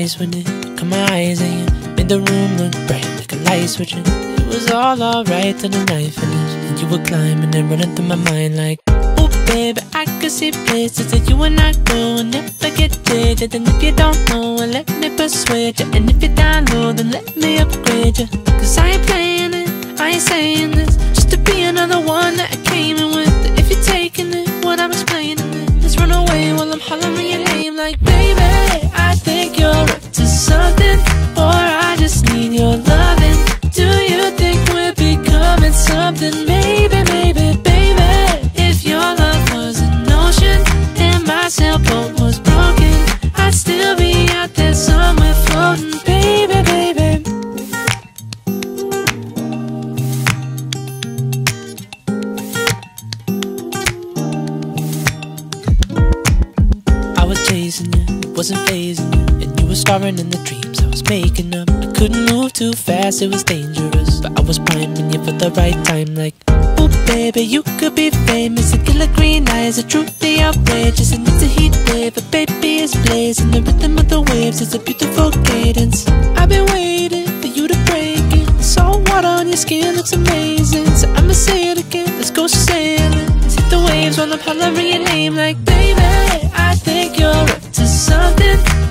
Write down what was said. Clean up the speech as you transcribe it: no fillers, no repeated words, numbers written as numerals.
nice when it caught my eyes, and you made the room look bright like a light switch. And it was all alright till the night finished, and you were climbing and running through my mind like, oh baby, I could see places that you and I go and never get jaded. And if you don't know, well, let me persuade you. And if you're down low, then let me upgrade you. Cause I ain't playing it, I ain't saying this just to be another one that I came in with. If you're taking it, what I'm explaining it, let's run away while I'm hollering your name like, baby, I think you're up to something, or I just need your loving. Do you think we're becoming something? Maybe, maybe, baby. If your love was an ocean and my sailboat was broken, I'd still be out there somewhere floating, baby, baby. I was chasing you, it wasn't phasing you, and you were starring in the dreams I was making up. I couldn't move too fast, it was dangerous, but I was priming you for the right time like, oh baby, you could be famous. A killer green eyes are truly outrageous, and it's a heat wave, but baby it's blazing. The rhythm of the waves is a beautiful cadence. I've been waiting for you to break it. The salt water on your skin looks amazing, so I'ma say it again, let's go sailing. Let's hit the waves while I'm hollering your name like, baby, I think you're up to something,